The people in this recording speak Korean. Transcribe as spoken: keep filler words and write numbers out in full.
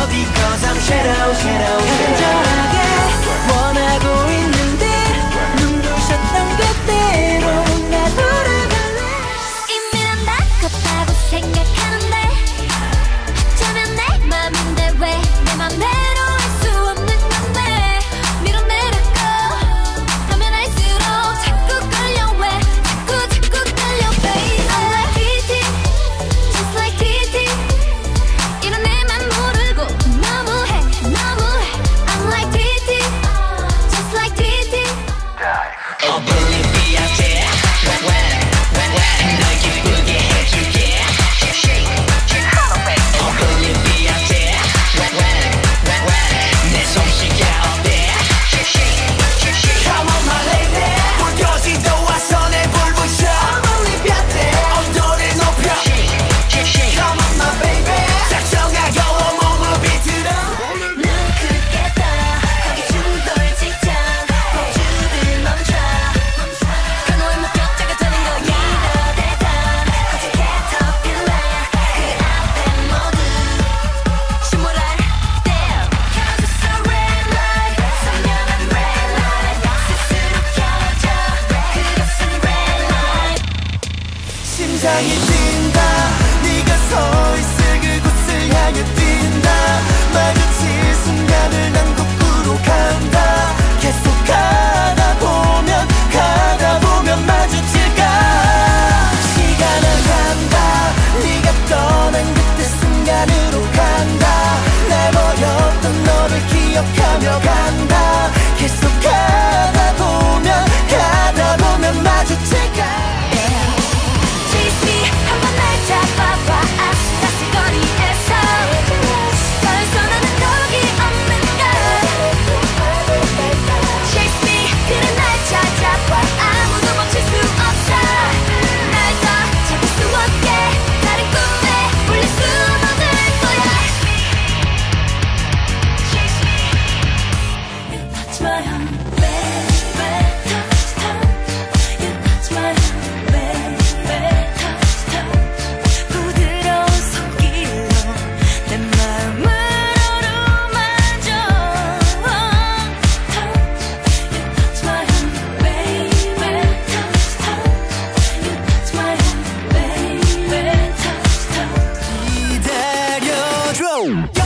because I'm shadow, shadow, 간절하게 원하고 있는데 눈부셨던 그대로 날 부르갈래. 이미 난 다 컸다고 생각하는데 어쩌면 내 맘인데 왜 내 맘대로 할 수 없는 건데 밀어내려고 하면 할수록 자꾸 끌려 왜 자꾸 자꾸 끌려 babe. I'm like 티티 just like 티티 이런 내맘 모르고 너무해 너무해 I'm like 티티 just like 티티 Obliviate when when when when 널 기쁘게 해줄게 Obliviate when when when when 내 솜씨가 어때 Come on my lady 불 켜지도 와서 내 불 붙여 Obliviate 온도를 높여 Come on my baby 작정하고 온몸을 비틀어 눈 크게 떠 거기 중돌 직전 폭주들 멈춰 그 너의 목격자가 되는 거야 이러대던 거짓 캐터필라 그 앞에 모두 침몰할 때 켜졌어 red light 선명한 red light 스스로 켜져 그것은 red light 심장이 뛴다 네가 서 있을 그곳을 향해 뛴다 마주칠 순간을 난 거꾸로 간다 계속 가다 보면 가다 보면 마주칠까 시간은 간다 네가 떠난 그때 순간으로 간다 날 버렸던 너를 기억하며 간다 계속 가다 보면 가다 보면 마주칠까 Chase me 한번 날 잡아봐 아슬아슬거리에서 벌써 너는 거기 없는가 Chase me 그래 날 찾아봐 아무도 멈출 수 없어 날 더 잡을 수 없게 다른 꿈에 울릴 수 없을 거야 Chase me You touch my hand baby touch touch You touch my hand baby touch touch 부드러운 손길로 내 마음을 어루만져 Touch You touch my hand baby touch touch You touch my hand baby touch touch 기다려줘